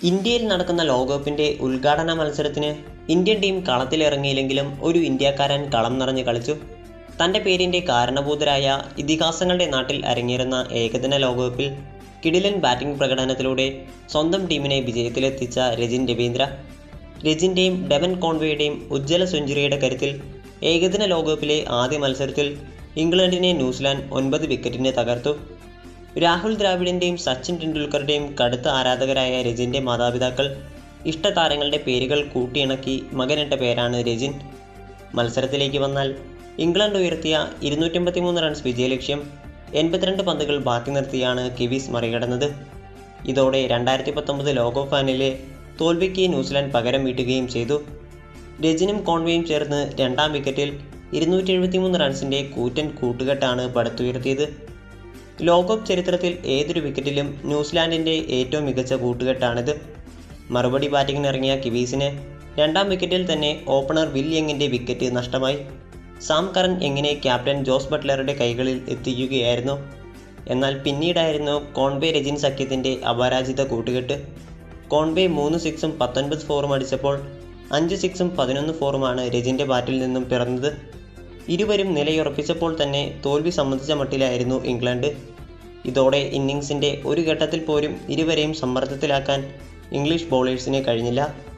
ഇന്ത്യയിൽ നടക്കുന്ന ലോകകപ്പിൻ്റെ ഉദ്ഘാടന മത്സരത്തിന് ഇന്ത്യൻ ടീം കളത്തിലിറങ്ങിയില്ലെങ്കിലും ഒരു ഇന്ത്യക്കാരൻ കളം നിറഞ്ഞ് കളിച്ചു. തൻ്റെ പേരിൻ്റെ കാരണഭൂതരായ ഇതിഹാസങ്ങളുടെ നാട്ടിൽ അരങ്ങേറുന്ന ഏകദിന ലോകകപ്പിൽ കിടിലൻ ബാറ്റിംഗ് പ്രകടനത്തിലൂടെ സ്വന്തം ടീമിനെ വിജയത്തിലെത്തിച്ച രജിൻ രവീന്ദ്ര. രജിൻ്റെയും ഡെവൻ കോൺവേയുടെയും ഉജ്ജ്വല സെഞ്ചുറിയുടെ കരുത്തിൽ ഏകദിന ലോകകപ്പിലെ ആദ്യ മത്സരത്തിൽ ഇംഗ്ലണ്ടിനെ ന്യൂസിലാൻഡ് 9 വിക്കറ്റിന് തകർത്തു. രാഹുൽ ദ്രാവിഡിൻ്റെയും സച്ചിൻ ടെണ്ടുൽക്കറുടെയും കടുത്ത ആരാധകരായ രജിൻ്റെ മാതാപിതാക്കൾ ഇഷ്ടതാരങ്ങളുടെ പേരുകൾ കൂട്ടിയിണക്കി മകനിട്ട പേരാണ് രജിൻ. മത്സരത്തിലേക്ക് വന്നാൽ ഇംഗ്ലണ്ട് ഉയർത്തിയ 253 റൺസ് വിജയലക്ഷ്യം 82 പന്തുകൾ ബാക്കി നിർത്തിയാണ് കിവീസ് മറികടന്നത്. ഇതോടെ 2019 ലോകകപ്പ് ഫൈനലിലെ തോൽവിക്ക് ന്യൂസിലാൻഡ് പകരം വീട്ടുകയും ചെയ്തു. രജിനും കോൺവേയും ചേർന്ന് രണ്ടാം വിക്കറ്റിൽ 273 റൺസിൻ്റെ കൂറ്റൻ കൂട്ടുകെട്ടാണ് പടുത്തുയർത്തിയത്. ലോകകപ്പ് ചരിത്രത്തിൽ ഏതൊരു വിക്കറ്റിലും ന്യൂസിലാൻഡിൻ്റെ ഏറ്റവും മികച്ച കൂട്ടുകെട്ടാണിത്. മറുപടി ബാറ്റിങ്ങിനിറങ്ങിയ കിവീസിന് രണ്ടാം വിക്കറ്റിൽ തന്നെ ഓപ്പണർ വിൽ യങ്ങിൻ്റെ വിക്കറ്റ് നഷ്ടമായി. സാം കറൻ യങ്ങിനെ ക്യാപ്റ്റൻ ജോസ് ബട്ട്ലറുടെ കൈകളിൽ എത്തിക്കുകയായിരുന്നു. എന്നാൽ പിന്നീടായിരുന്നു കോൺവേ രജിൻ സഖ്യത്തിൻ്റെ അപരാജിത കൂട്ടുകെട്ട്. കോൺവേ 3 സിക്സും 19 ഫോറും അടിച്ചപ്പോൾ 5 സിക്സും 11 ഫോറുമാണ് രജിൻ്റെ ബാറ്റിൽ നിന്നും പിറന്നത്. ഇരുവരും നിലയുറപ്പിച്ചപ്പോൾ തന്നെ തോൽവി സംബന്ധിച്ച മട്ടിലായിരുന്നു ഇംഗ്ലണ്ട്. ഇതോടെ ഇന്നിംഗ്സിൻ്റെ ഒരു ഘട്ടത്തിൽ പോലും ഇരുവരെയും സമ്മർദ്ദത്തിലാക്കാൻ ഇംഗ്ലീഷ് ബൗളേഴ്സിന് കഴിഞ്ഞില്ല.